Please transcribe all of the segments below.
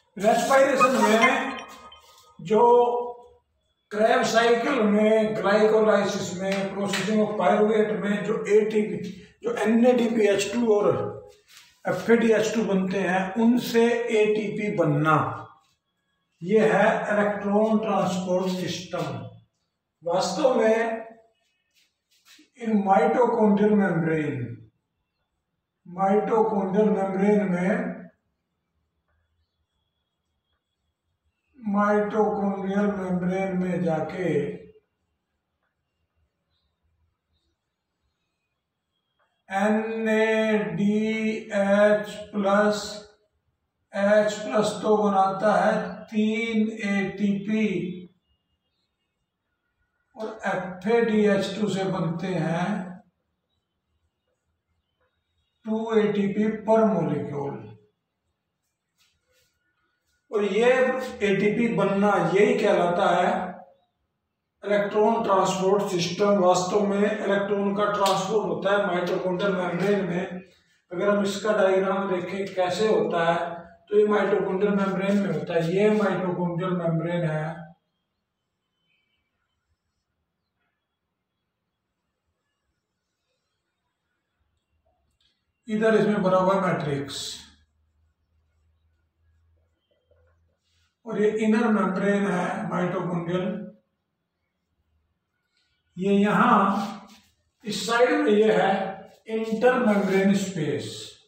Respiration में जो Krebs cycle में, ग्लाइकोलाइसिस में, प्रोसेसिंग ऑफ पायरुवेट में जो एटीपी, जो NADPH2 और FADH2 बनते हैं, उनसे ATP बनना, ये है इलेक्ट्रॉन ट्रांसपोर्ट सिस्टम। वास्तव में इन माइटोकॉन्ड्रियल मेम्ब्रेन में जाके NADH+ तो बनाता है 3 ATP और FADH2 से बनते हैं 2 ATP पर मोलिक्यूल। और ये ATP बनना, यही कहलाता है इलेक्ट्रॉन ट्रांसपोर्ट सिस्टम। वास्तव में इलेक्ट्रॉन का ट्रांसपोर्ट होता है माइटोकॉन्ड्रियल मेम्ब्रेन में। अगर हम इसका डायग्राम देखें कैसे होता है, तो ये माइटोकॉन्ड्रियल मेम्ब्रेन में होता है। ये माइटोकॉन्ड्रियल मेम्ब्रेन है, इधर इसमें बना हुआ मैट्रिक्स, और ये इनर मेम्ब्रेन है माइटोकॉन्ड्रियल। ये यहां इस साइड में ये है इंटर मेम्ब्रेन स्पेस,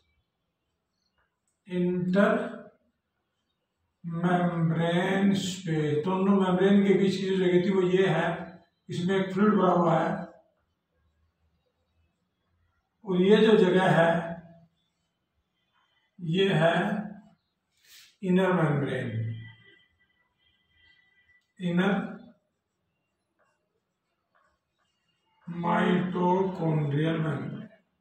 दोनों मेम्ब्रेन के बीच की जो जगह थी वो ये है। इसमें एक फ्लूइड भरा हुआ है, और ये जो जगह है ये है inner membrane, inner mitochondrial membrane.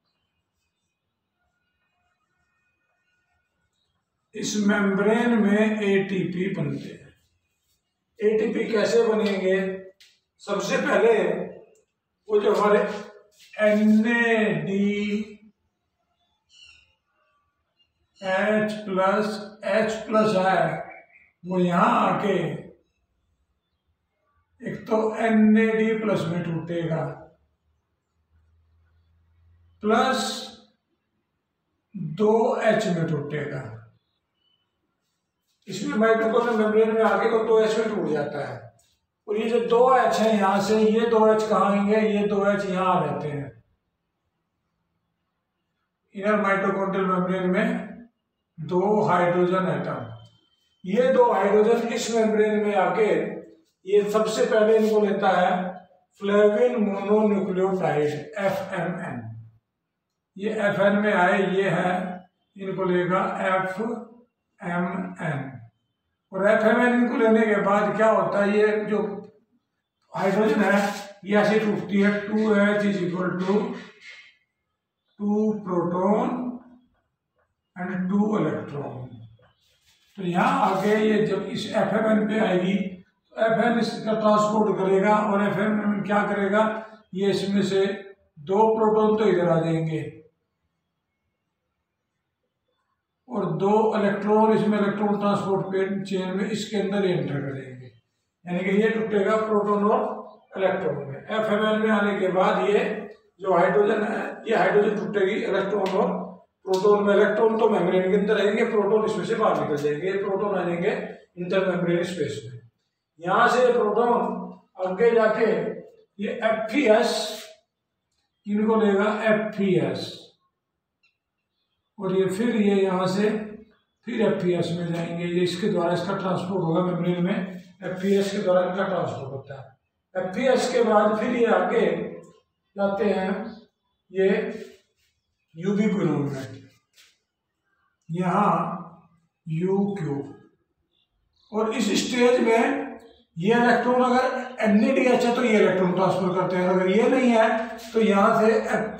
इस मेम्ब्रेन में ATP बनते हैं। ATP कैसे बनेंगे? सबसे पहले वो जो हमारे NADH+ है, वो यहां आके एक तो NAD+ में टूटेगा, प्लस 2H में टूटेगा। इसमें माइटोकॉन्ड्रियल मेम्ब्रेन में आगे को 2H में टूट जाता है। और ये जो 2H है यहां से, ये 2H कहाँ आएंगे? ये 2H यहां रहते हैं। इनर माइटोकॉन्ड्रियल मेम्ब्रेन में 2 हाइड्रोजन एटम, ये 2 हाइड्रोजन इस मेम्ब्रेन में आके ये सबसे पहले इनको लेता है फ्लेविन मोनोन्यूक्लियोटाइड FMN। ये FN में आए, ये है, इनको लेगा FMN। और FMN इनको लेने के बाद क्या होता है, ये जो हाइड्रोजन है ये ऐसे टूटती है। 2H = 2 proton and 2 electron. तो यहाँ आके ये जब इस FMN पे आएगी तो FN इसका ट्रांसपोर्ट करेगा, और FMN क्या करेगा, ये इसमें से 2 प्रोटॉन तो इधर आ जाएंगे और 2 इलेक्ट्रॉन इसमें इलेक्ट्रॉन ट्रांसपोर्ट चेन में इसके अंदर एंटर करेंगे। यानी कि ये टूटेगा प्रोटॉन और इलेक्ट्रॉन में। FMN में आने के बाद ये जो हाइड्रोजन है, ये हाइड्रोजन टूटेगी इलेक्ट्रॉन और प्रोटॉन में। इलेक्ट्रॉन तो मेम्ब्रेन के अंदर रहेंगे, प्रोटॉन इसमें से बाहर निकल जाएंगे। प्रोटॉन आ जाएंगे इंटर मेम्ब्रेन स्पेस में। यहां से प्रोटॉन आगे जाके ये FES, इनको लेगा FES, और ये फिर ये यहां से फिर FES में जाएंगे। ये इसके द्वारा इसका ट्रांसपोर्ट होगा मेम्ब्रेन में, FES के द्वारा इनका ट्रांसपोर्ट होता है। FES के बाद फिर ये आगे जाते हैं ये यूबिक्विनोन में, यहाँ UQ। और इस स्टेज में ये इलेक्ट्रॉन, अगर NADH है तो ये इलेक्ट्रॉन ट्रांसफर करते हैं, अगर ये नहीं है तो यहां से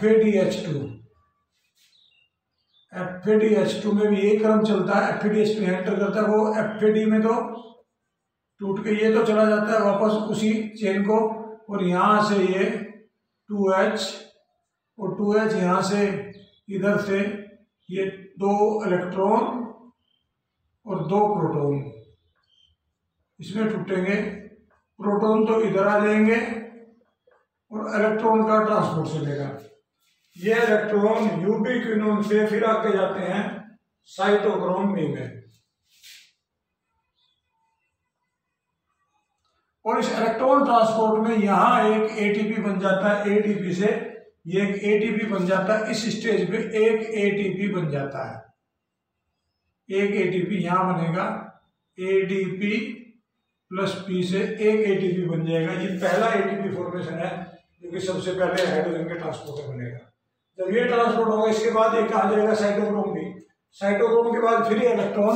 FADH2 में भी यही क्रम चलता है। FADH2 एंटर करता है, वो FAD में तो टूट के ये तो चला जाता है वापस उसी चेन को, और यहां से ये 2H और 2H यहाँ से इधर से ये 2 इलेक्ट्रॉन और 2 प्रोटॉन इसमें टूटेंगे। प्रोटॉन तो इधर आ जाएंगे और इलेक्ट्रॉन का ट्रांसपोर्ट चलेगा। ये इलेक्ट्रॉन यूबीक्विनोन से फिर आगे जाते हैं साइटोक्रोम बी में, और इस इलेक्ट्रॉन ट्रांसपोर्ट में यहां एक एटीपी बन जाता है। एटीपी से ये एक एटीपी बन जाता है। इस स्टेज पे एक एटीपी बन जाता है। एक एटीपी यहां बनेगा, एडीपी प्लस पी से एक एटीपी बन जाएगा। ये पहला एटीपी फॉर्मेशन है जो कि सबसे पहले हाइड्रोजन के ट्रांसपोर्ट में बनेगा। जब ये ट्रांसपोर्ट होगा इसके बाद एक आ जाएगा साइटोक्रोम बी। साइटोक्रोम के बाद फिर ये इलेक्ट्रॉन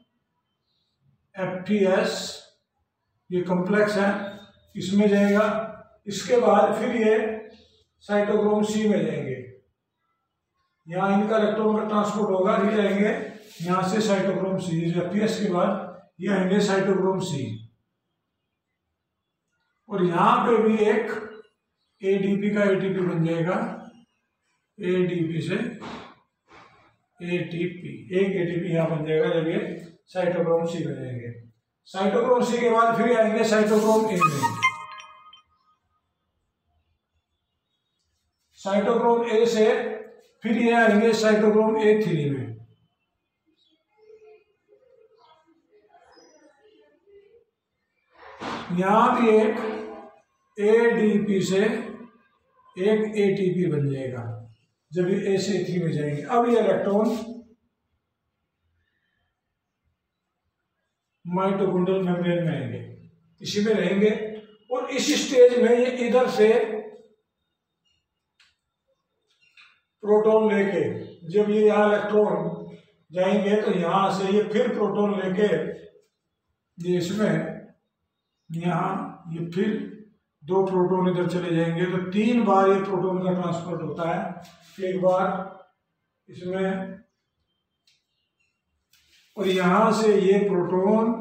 एफटीएस, ये कॉम्प्लेक्स है, इसमें जाएगा। इसके बाद फिर ये साइटोक्रोम सी में जाएंगे। यहाँ इनका इलेक्ट्रॉन का ट्रांसपोर्ट होगा, ये जाएंगे यहाँ से साइटोक्रोम सी। एफटीएस के बाद ये आएंगे साइटोक्रोम सी, और यहाँ पे भी एक एडीपी का एटीपी बन जाएगा। एडीपी से एटीपी, एक एटीपी यहाँ बन जाएगा जब ये साइटोक्रोम सी में जाएंगे। साइटोक्रोम सी के बाद फिर आएंगे साइटोक्रोम ए में। साइटोक्रोम ए से फिर ये आएंगे साइटोक्रोम ए3 में। यहां भी एक एडीपी से एक एटीपी बन जाएगा जब ये ए से ए3 में जाएंगे। अब ये इलेक्ट्रॉन माइटोकॉन्ड्रियल मेम्ब्रेन में आएंगे, इसी में रहेंगे, और इस स्टेज में ये इधर से प्रोटॉन लेके, जब ये यहाँ इलेक्ट्रॉन जाएंगे तो यहां से ये फिर प्रोटॉन लेके ये इसमें यहाँ ये फिर 2 प्रोटॉन इधर चले जाएंगे। तो 3 बार ये प्रोटॉन का ट्रांसपोर्ट होता है। एक बार इसमें, और यहां से ये प्रोटॉन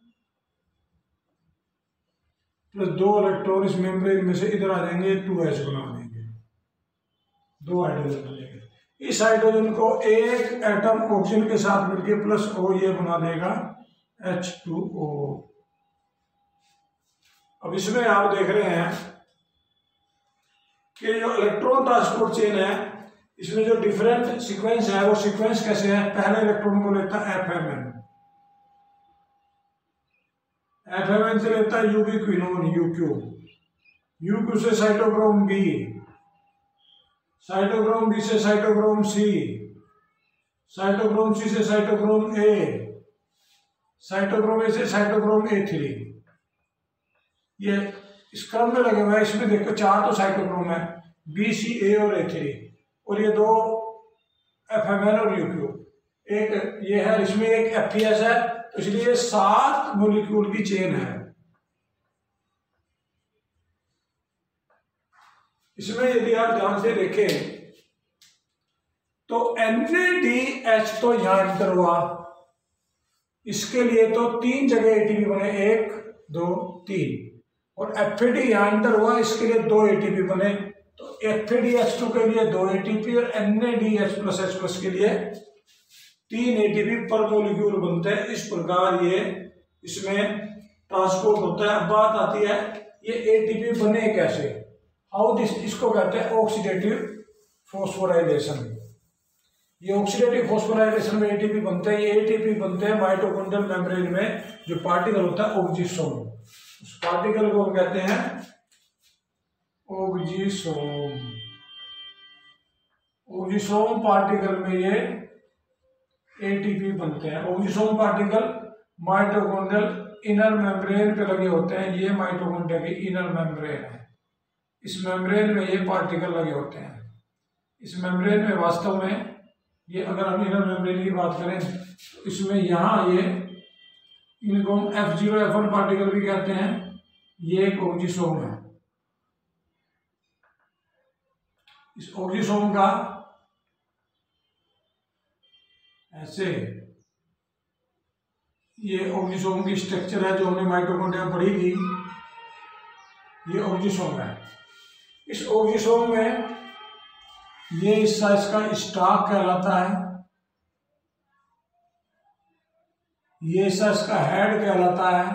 प्लस 2 इलेक्ट्रॉन इस मेम्ब्रेन में से इधर आ जाएंगे, 2H बना देंगे, 2 हाइड्रोजन बनेगा। इस हाइड्रोजन को एक एटम ऑक्सीजन के साथ मिलकर प्लस O ये बना देगा H2O। अब इसमें आप देख रहे हैं कि जो इलेक्ट्रॉन ट्रांसपोर्ट चेन है इसमें जो डिफरेंट सीक्वेंस है वो सीक्वेंस कैसे है। पहले इलेक्ट्रॉन को लेता है एफएमएन, एफएमएन से लेता है यूबीक्विनोन यूक्यू, यूक्यू से साइटोक्रोम बी, साइटोक्रोम बी से साइटोक्रोम सी, साइटोक्रोम सी से साइटोक्रोम ए, साइटोक्रोम ए से साइटोक्रोम ए3। ये इस क्रम में लगे हुए हैं। इसमें देखो 4 तो साइटोक्रोम है, बी, सी, ए और ए3, और ये 2 एफएमएन और यूक्यू। एक ये है, इसमें एक एफटीएस है, तो इसलिए 7 मॉलिक्यूल की चेन है। इसमें यदि आप ध्यान से देखें तो NADH तो यहां एंटर हुआ, इसके लिए तो 3 जगह एटीपी बने, 1 2 3, और FAD यहां एंटर हुआ, इसके लिए 2 एटीपी बने। तो FADH2 के लिए 2 एटीपी और NADH+H+ के लिए 3 एटीपी पर मॉलिक्यूल बनते हैं। इस प्रकार ये इसमें ट्रांसपोर्ट होता है। अब बात आती है ये एटीपी बने कैसे, हाउ दिस, इसको कहते हैं ऑक्सीडेटिव फॉस्फोराइलेशन। ये ऑक्सीडेटिव फॉस्फोराइलेशन में एटीपी बनते हैं। ये एटीपी बनते हैं माइटोकॉन्ड्रियल मेम्ब्रेन में, जो पार्टिकल होता है ऑक्सीसोम, उस पार्टिकल को हम कहते हैं ऑक्सीसोम। ऑक्सीसोम पार्टिकल में ये एटीपी बनते हैं। Oxysome particle mitochondrial inner membrane पे लगे होते हैं। ये माइटोकॉन्ड्रिया की इनर मेम्ब्रेन है, इस मेम्ब्रेन में ये पार्टिकल लगे होते हैं। इस मेम्ब्रेन में वास्तव में ये, अगर हम इनर मेम्ब्रेन की बात करें तो इसमें यहाँ ये, इनको हम F0 F1 पार्टिकल भी कहते हैं। ये एक ऑक्सीसोम है। इस ऑक्सीसोम का ऐसे, ये ऑक्सीसोम की स्ट्रक्चर है जो हमने माइटोकॉन्ड्रिया में पढ़ी थी। ये ऑक्सीसोम है। इस ऑक्सीसोम में ये हिस्सा इसका स्टॉक कहलाता है, ये हिस्सा इसका हेड कहलाता है,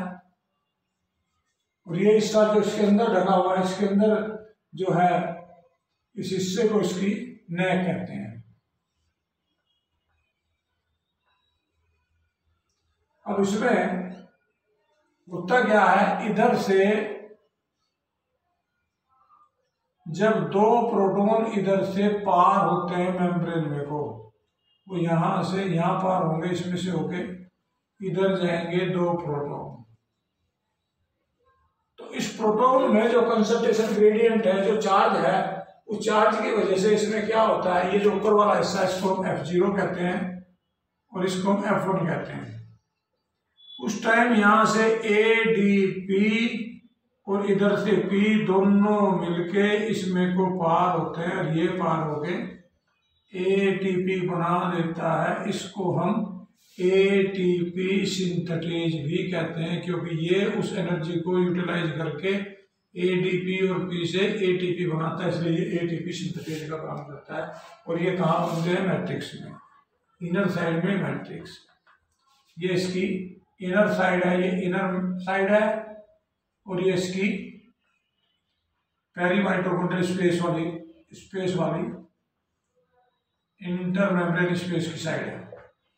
और ये हिस्सा जो इसके अंदर ढका हुआ है, इसके अंदर जो है इस हिस्से को इसकी नेक कहते हैं। अब इसमें होता क्या है, इधर से जब दो प्रोटॉन इधर से पार होते हैं मेम्ब्रेन में को, वो यहां से यहां पार होंगे, इसमें से होके इधर जाएंगे दो प्रोटॉन। तो इस प्रोटॉन में जो कंसंट्रेशन ग्रेडियंट है, जो चार्ज है, उस चार्ज की वजह से इसमें क्या होता है, ये जो ऊपर वाला हिस्सा इसको हम F0 कहते हैं और इसको हम F1 कहते हैं। उस टाइम यहां से ADP और इधर से P दोनों मिलके इसमें को पार होते हैं, और ये पार होके ATP बना देता है। इसको हम ATP सिंथेटेज भी कहते हैं, क्योंकि ये उस एनर्जी को यूटिलाइज करके ADP और P से ATP बनाता है, इसलिए ये ATP सिंथेटेज का काम करता है। और ये कहाँ बनते हैं, मैट्रिक्स में, इनर साइड में मैट्रिक्स। ये इसकी इनर साइड है, ये इनर साइड है, और ये इसकी पेरीमाइटोकॉन्ड्रियल स्पेस वाली इंटरमेम्ब्रेन स्पेस की साइड है।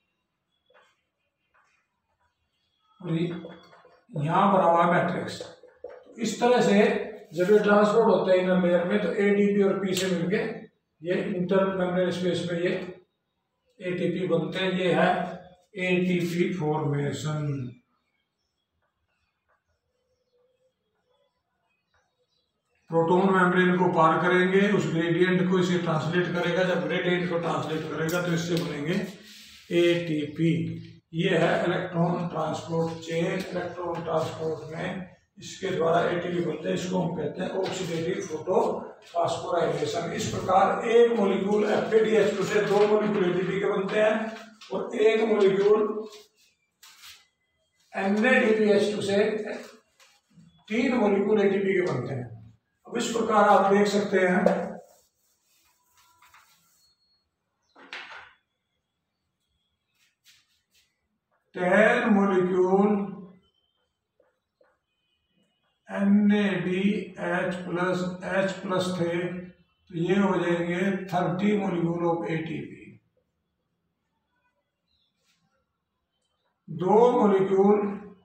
और यहां बना हुआ है मैट्रिक्स। इस तरह से जब ये ट्रांसपोर्ट होता है इनर लेयर में, तो ADP और P से मिलके ये इंटरमेम्ब्रेन स्पेस में ये ATP बनते हैं। ये है ATP फॉर्मेशन। प्रोटॉन मेम्ब्रेन को पार करेंगे, उस ग्रेडियंट को इसे ट्रांसलेट करेगा, जब ग्रेडियंट को ट्रांसलेट करेगा तो इससे बनेंगे ATP। ये है electron transport chain. Electron transport में इसके द्वारा ATP बनते हैं, इसको हम कहते हैं ऑक्सीडेटिव फोटोफॉस्फोराइलेशन। इस प्रकार एक मॉलिक्यूल FADH2 से दो मॉलिक्यूल ATP के बनते हैं, और एक मॉलिक्यूल NADPH2 से तीन मॉलिक्यूल ATP के बनते हैं। अब इस प्रकार आप देख सकते हैं, टेन मॉलिक्यूल NADH+H+ थे, तो ये हो जाएंगे 30 मॉलिक्यूल ऑफ ATP। दो मॉलिक्यूल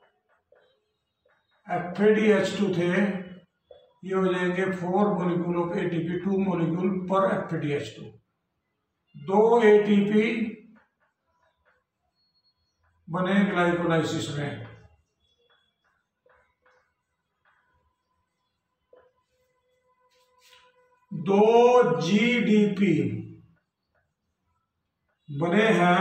FADH2 थे, ये हो जाएंगे 4 मॉलिक्यूल ऑफ ATP, 2 मॉलिक्यूल पर FADH2। दो ATP बने ग्लाइकोलाइसिस में, दो GDP बने हैं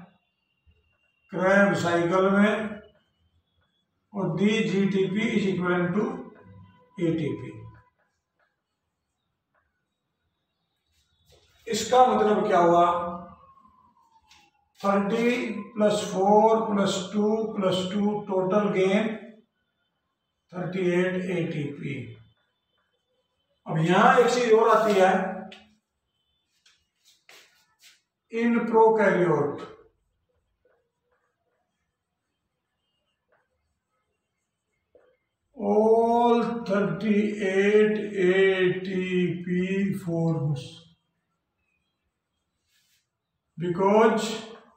क्रैब साइकिल में, और the GTP is equal to ATP। इसका मतलब क्या हुआ, 30 + 4 + 2 + 2 टोटल गेन 38 ATP। अब यहां एक चीज और आती है, in prokaryote all 38 ATP forms because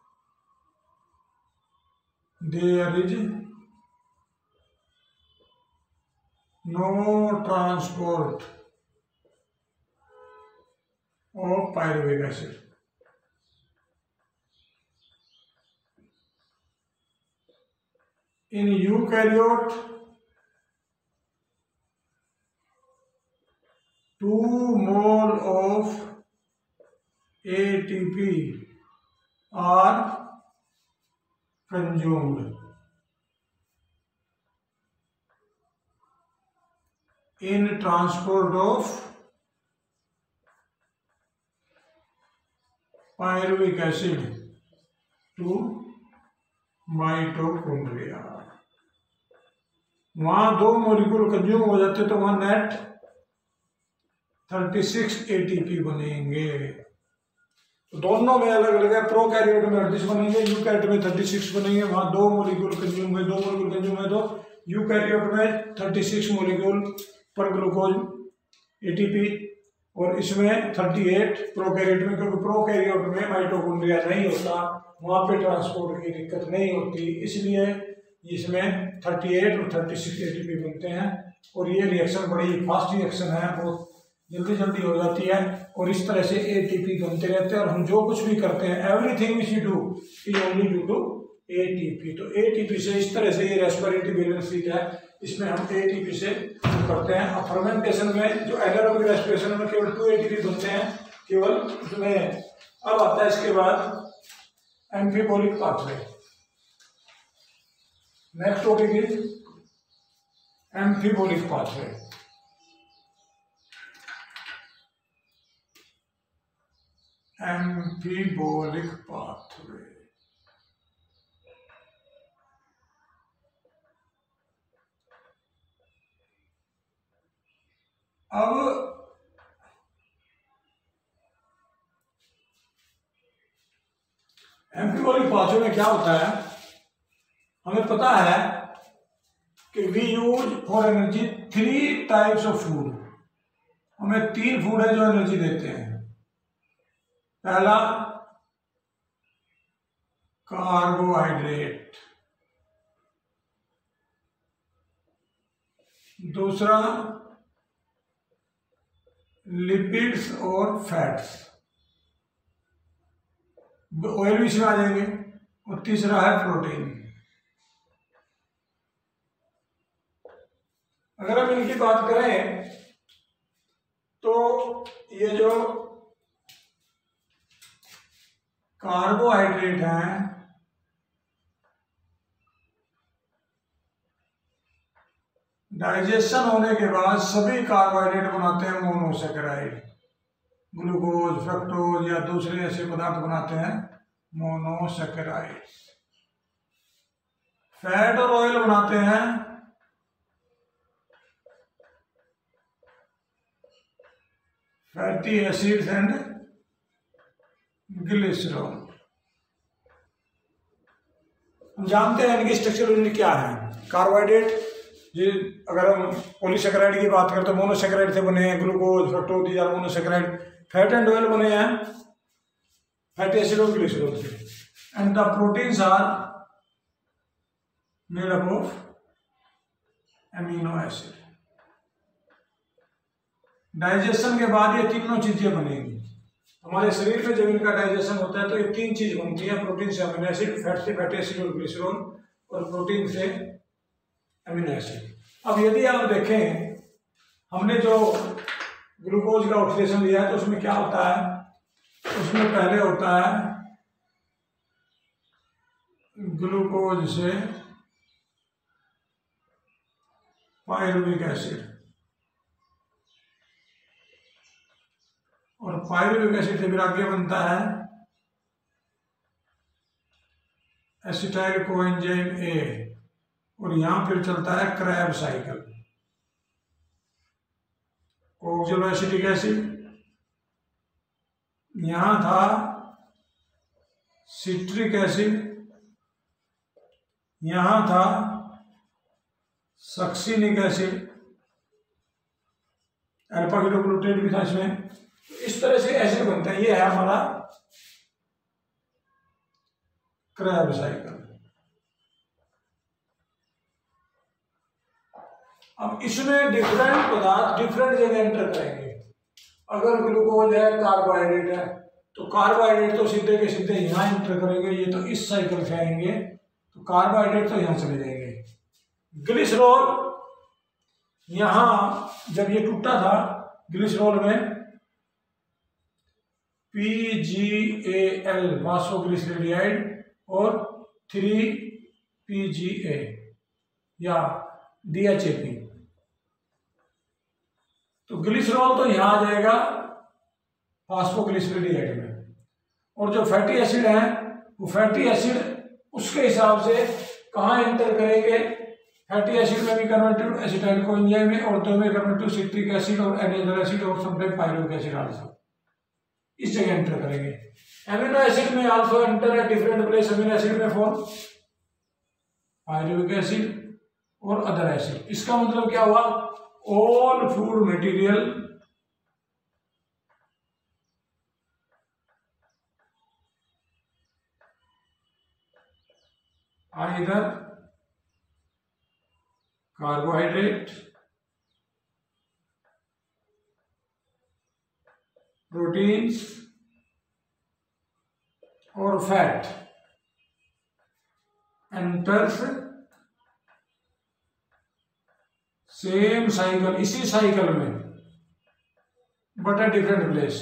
there is no transport of pyruvic acid. In eukaryote, 2 mole of ATP are consumed. In transport of pyruvic acid to mitochondria, वहां 2 मॉलिक्यूल कंज्यूम हो जाते तो वहां नेट 36 ATP बनेंगे। तो दोनों में अलग अलग है। प्रोकैरियोट में 38 बनेंगे, यूकैरियोट में 36 बनेंगे। वहां 2 मॉलिक्यूल कंज्यूम हुए, 2 मॉलिक्यूल कंज्यूम हुए तो यूकैरियोट में 36 मॉलिक्यूल पर ग्लूकोज एटीपी, और इसमें 38 प्रोकैरियोट में, क्योंकि प्रोकैरियोट में माइटोकॉन्ड्रिया नहीं होता, वहां पे ट्रांसपोर्ट की दिक्कत नहीं होती, इसलिए इसमें 38 और 36 एटीपी बनते हैं। और ये रिएक्शन बड़ी फास्ट रिएक्शन है, बहुत जल्दी जल्दी हो जाती है, और इस तरह से एटीपी बनते रहते हैं। और हम जो कुछ भी करते हैं, everything which you do is only due to ATP. तो एटीपी से इस तरह से ये रेस्पिरेटरी बैलेंस शीट है, इसमें हम एटीपी से करते हैं। अब फर्मेंटेशन में जो एनारोबिक रेस्पिरेशन में केवल 2 एटीपी बनते हैं केवल उसमें। अब आता है इसके बाद amphibolic pathway. Next topic is amphibolic pathway. Amphibolic pathway अब एम्फीबोलिक पाथवे में क्या होता है, हमें पता है कि we use for energy 3 types of food. हमें 3 फूड है जो एनर्जी देते हैं। पहला कार्बोहाइड्रेट, दूसरा लिपिड्स और फैट्स, ऑयल भी इसमें आ जाएंगे, और तीसरा है प्रोटीन। अगर हम इनकी बात करें तो ये जो कार्बोहाइड्रेट हैं, डाइजेशन होने के बाद सभी कार्बोहाइड्रेट बनाते हैं मोनोसैकेराइड, ग्लूकोज, फ्रक्टोज या दूसरे ऐसे पदार्थ बनाते हैं मोनोसैकेराइड। फैट और ऑयल बनाते हैं फैटी एसिड्स एंड ग्लिसरॉल। हम जानते हैं इनकी स्ट्रक्चरल यूनिट क्या है। कार्बोहाइड्रेट जी, अगर हम पॉलीसैकेराइड की बात करें तो मोनोसैकेराइड से बने हैं, ग्लूकोज, फ्रक्टोज या मोनोसैकेराइड। फैट एंड ऑयल बने हैं फैटी एसिड और ग्लिसरॉल से। And the proteins are made up of amino acid. Digestion के बाद ये तीनों चीजें बनेंगी। हमारे शरीर में जब इनका डाइजेशन होता है तो ये 3 चीज बनती है, प्रोटीन से अमीनो एसिड, फैट से फैटी एसिड और ग्लिसरॉल, और प्रोटीन से अमीनो एसिड। अब यदि आप देखें, हमने जो ग्लूकोज का ऑक्सीडेशन लिया है तो उसमें क्या होता है, उसमें पहले होता है ग्लूकोज से पायरुविक एसिड, और पायरुविक एसिड से फिर आगे बनता है एसिटाइल कोएंजाइम ए, और यहां फिर चलता है क्रैब साइकिल। ऑक्सैलोएसिटिक एसिड, यहां था सिट्रिक एसिड, यहां था सक्सिनिक एसिड, अल्फा कीटोग्लूटेट भी था इसमें। इस तरह से एसिड बनते हैं। ये है हमारा क्रैब साइकिल। अब इसमें डिफरेंट पदार्थ डिफरेंट जगह एंटर करेंगे। अगर ग्लूकोज है, कार्बोहाइड्रेट है, तो कार्बोहाइड्रेट तो सीधे के सीधे यहां एंटर करेंगे, ये तो इस साइकिल से आएंगे, तो कार्बोहाइड्रेट तो यहां चले जाएंगे। ग्लिसरॉल, यहां जब ये टूटा था ग्लिसरॉल में PgAl वासोग्लिसरेडियाइड और 3PGA या DHAP, तो ग्लिसरॉल तो यहां आ जाएगा फास्फोग्लिसरेडियाइड में। और जो फैटी एसिड है वो फैटी एसिड उसके हिसाब से कहाँ एंटर करेंगे, फैटी एसिड में भी कन्वर्ट टू एसिटाइल कोएंजाइम में, और दो में कन्वर्ट टू सिट्रिक एसिड और एनाजल एसिड और समटाइम पायरुविक एसिड आल्सो, इस जगह एंटर करेंगे। एमिनो एसिड में also enter at different place, amino acid में फॉर्म पायरुविक एसिड और अदर एसिड। इसका मतलब क्या हुआ, all food material either carbohydrate, proteins or fat enters same cycle, इसी साइकिल में बट एट डिफरेंट प्लेस।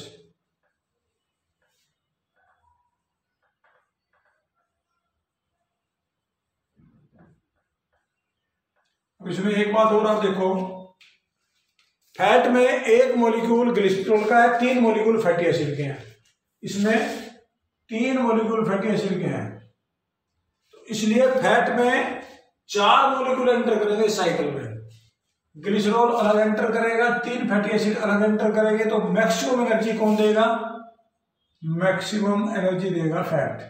इसमें एक बात और आप देखो, फैट में एक मॉलिक्यूल ग्लिसरॉल का है, 3 मॉलिक्यूल फैटी एसिड के हैं। इसमें 3 मॉलिक्यूल फैटी एसिड के हैं, तो इसलिए फैट में 4 मॉलिक्यूल एंटर करेंगे साइकिल में। ग्लिसरॉल अलग एंटर करेगा, 3 फैटी एसिड अलग एंटर करेंगे, तो मैक्सिमम एनर्जी कौन देगा, मैक्सिमम एनर्जी देगा फैट।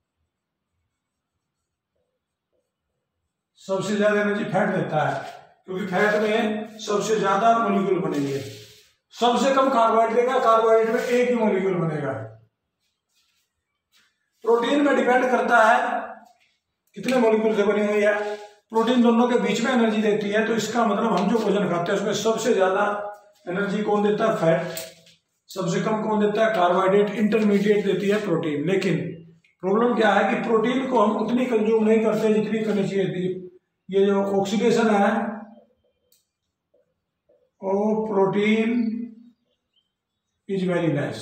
सबसे ज्यादा एनर्जी फैट देता है, क्योंकि फैट में सबसे ज्यादा मॉलिक्यूल बनेंगे। सबसे कम कार्बोहाइड्रेट देगा, कार्बोहाइड्रेट में एक ही मॉलिक्यूल बनेगा। प्रोटीन में डिपेंड करता है कितने मॉलिक्यूल से बनी हुई है। प्रोटीन दोनों के बीच में एनर्जी देती है, तो इसका मतलब हम जो भोजन खाते हैं उसमें सबसे ज्यादा एनर्जी कौन देता है, फैट। सबसे कम कौन देता है, कार्बोहाइड्रेट। इंटरमीडिएट देती है प्रोटीन। लेकिन प्रॉब्लम क्या है कि प्रोटीन को हम उतनी कंज्यूम नहीं करते जितनी करनी चाहिए थी। ये जो ऑक्सीडेशन है, ओ protein is very less.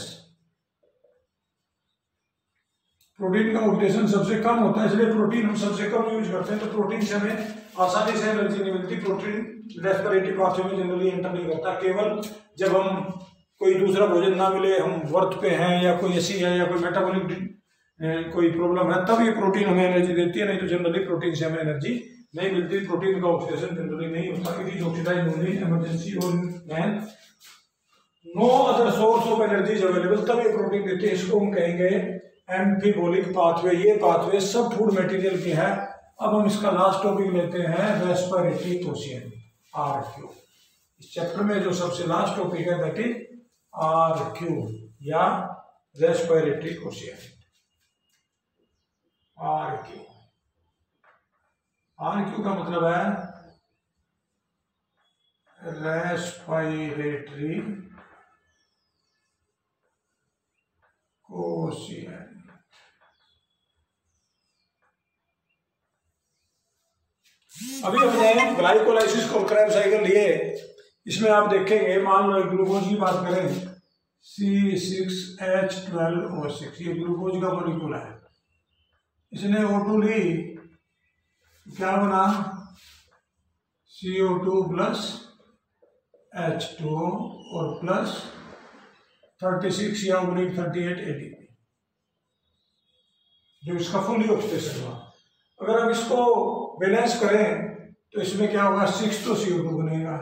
Protein का ऑक्सीडेशन सबसे कम होता है, इसलिए प्रोटीन हम सबसे कम यूज करते हैं। तो प्रोटीन से हमें आसानी से एनर्जी नहीं मिलती। प्रोटीन रेस्पिरेटरी पाथवे में जनरली एंटर नहीं करता। केवल जब हम कोई दूसरा भोजन ना मिले, हम व्रत पे हैं या कोई ऐसी है या कोई मेटाबॉलिक कोई प्रॉब्लम है, तब ये प्रोटीन हमें एनर्जी देती है। नहीं तो जनरली प्रोटीन से हमें एनर्जी नहीं मिलती। प्रोटीन का ऑक्सीडेशन जनरली नहीं होता। It is oxidized only emergency और man no other source of energy is available, तब ये प्रोटीन देती है। इसको हम कहेंगे एम्फीबोलिक पाथवे। ये पाथवे सब फूड मटेरियल की है। अब हम इसका लास्ट टॉपिक लेते हैं, रेस्पिरेटरी कोशिएंट, RQ। इस चैप्टर में जो सबसे लास्ट टॉपिक है दैट इज RQ या रेस्पिरेटरी कोशिएंट। RQ का मतलब है रेस्पिरेटरी कोशिएंट। अभी हमने ग्लाइकोलाइसिस को क्रैब साइकिल लिए। इसमें आप देखेंगे, मान लो ग्लूकोज की बात करें, C6H12O6, ये ग्लूकोज का मॉलिक्यूल है। इसने O2 ली, क्या बना, CO2 प्लस H2O और प्लस 36 या 38 ATP, जो इसका फुली ऑक्सीडेशन हुआ। अगर हम इसको बैलेंस करें तो इसमें क्या होगा, 6 तो CO2 बनेगा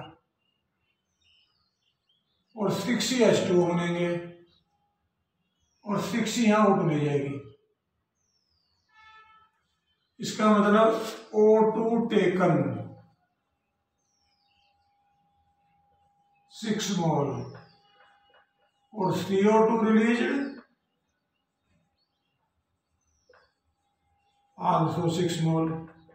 और 6 ही H2O बनेंगे और 6 ही यहाँ O2 ले जाएगी। इसका मतलब O2 टेकन 6 मोल और CO2 रिलीज्ड आल्सो 6 मोल।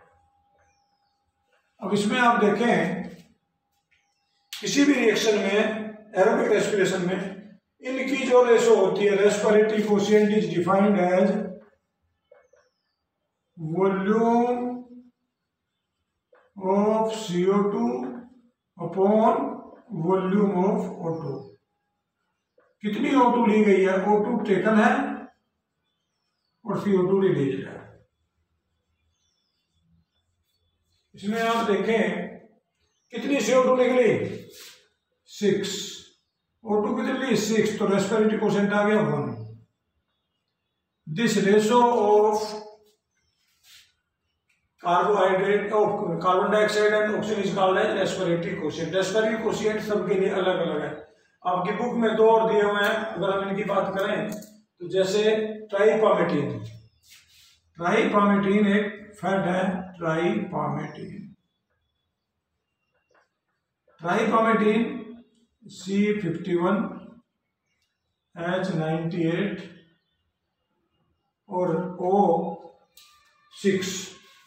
अब इसमें आप देखें, किसी भी रिएक्शन में, एरोबिक रेस्पिरेशन में, इनकी जो रेशो होती है, respiratory quotient is defined as volume of CO2 upon volume of O2। कितनी O2 ली गई है, O2 टेकन है और CO2 रिलीज है। इसमें आप देखें कितनी CO2 निकली, 6, O2 कितनी, 6, तो रेस्पिरेटरी कोशिएंट आ गया 1। This ratio of carbohydrate of carbon dioxide and oxygen is called as respiratory quotient. Respiratory quotient सबके लिए अलग अलग है। आपकी बुक में 2 और दिए हुए हैं। अगर हम इनकी बात करें तो जैसे ट्राइपामेटीन, ट्राइपामेटीन एक फैट है, ट्राइपामेटीन, ट्राइपामेटीन C51 H98 और O6,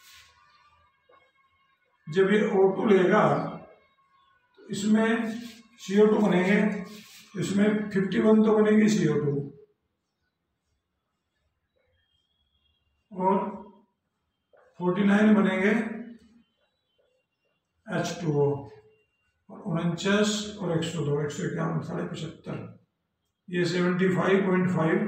जब ये O2 लेगा तो इसमें CO2 बनेंगे, इसमें 51 तो बनेगी CO2 और 49 बनेंगे H2O और 49 और 102, 151, 75, ये 75.5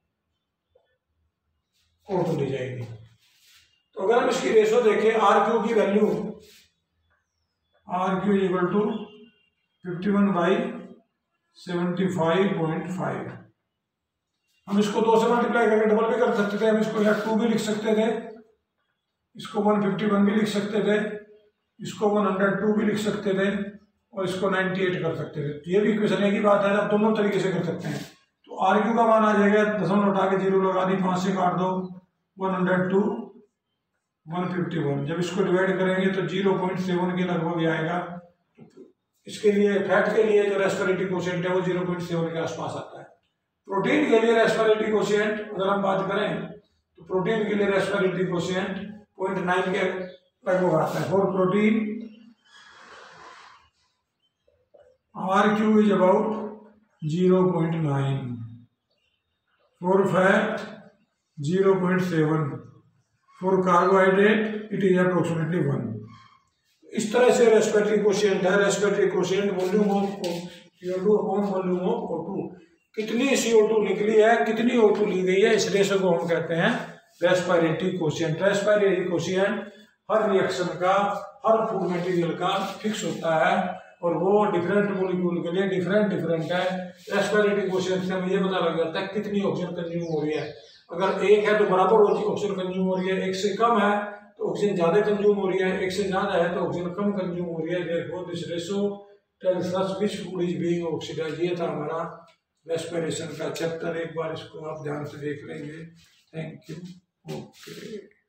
O2 ली जाएगी। तो अगर हम इसकी रेशो देखें, RQ की वैल्यू, RQ इक्वल टू 51/75.5, हम इसको 2 से मल्टीप्लाई करके डबल भी कर सकते थे, हम इसको या 2 भी लिख सकते थे, इसको 151 भी लिख सकते थे, इसको 102 भी लिख सकते थे और इसको 98 कर सकते थे। ये भी इक्वेशन एक ही बात है, आप दोनों तरीके से कर सकते हैं। तो RQ का मान आ जाएगा, दशमलव उठा के 0 लगा दी, 5 से काट दो, 102 151, जब इसको डिवाइड करेंगे तो 0.7 के लगभग आएगा। इसके लिए फैट के लिए जो रेस्पिरेटरी कोशिएंट है वो 0.7 के आसपास आता है। प्रोटीन के लिए रेस्पिरेटरी कोशिएंट अगर हम बात करें तो प्रोटीन के लिए रेस्पिरेटरी कोशिएंट 0.9 के लगभग आता है। For protein RQ is about 0.9, for fat 0.7, for carbohydrate it is approximately 1। इस तरह से रेस्पिरेटरी कोशिएंट है, respiratory quotient volume of CO2 upon volume of O2, कितनी CO2 निकली है, कितनी O2 ली गई है, इस रेशो को हम कहते हैं रेस्पिरेटरी कोशिएंट। रेस्पिरेटरी कोशिएंट हर रिएक्शन का, हर फूड मटेरियल का फिक्स होता है और वो डिफरेंट मॉलिक्यूल के लिए डिफरेंट है। रेस्पिरेटरी कोशिएंट से हमें ये पता लग जाता है कितनी ऑक्सीजन कंज्यूम हो रही है। अगर 1 है तो बराबर ऑक्सीजन कंज्यूम हो रही है, 1 से कम है तो ऑक्सीजन ज्यादा कंज्यूम हो रही है, 1 से ज्यादा है तो ऑक्सीजन कम कंज्यूम हो रही है। Therefore this ratio tells us which food is being oxidized. ये था हमारा रेस्पिरेशन का चैप्टर, एक बार इसको आप ध्यान से देख लेंगे। Thank you. ओके।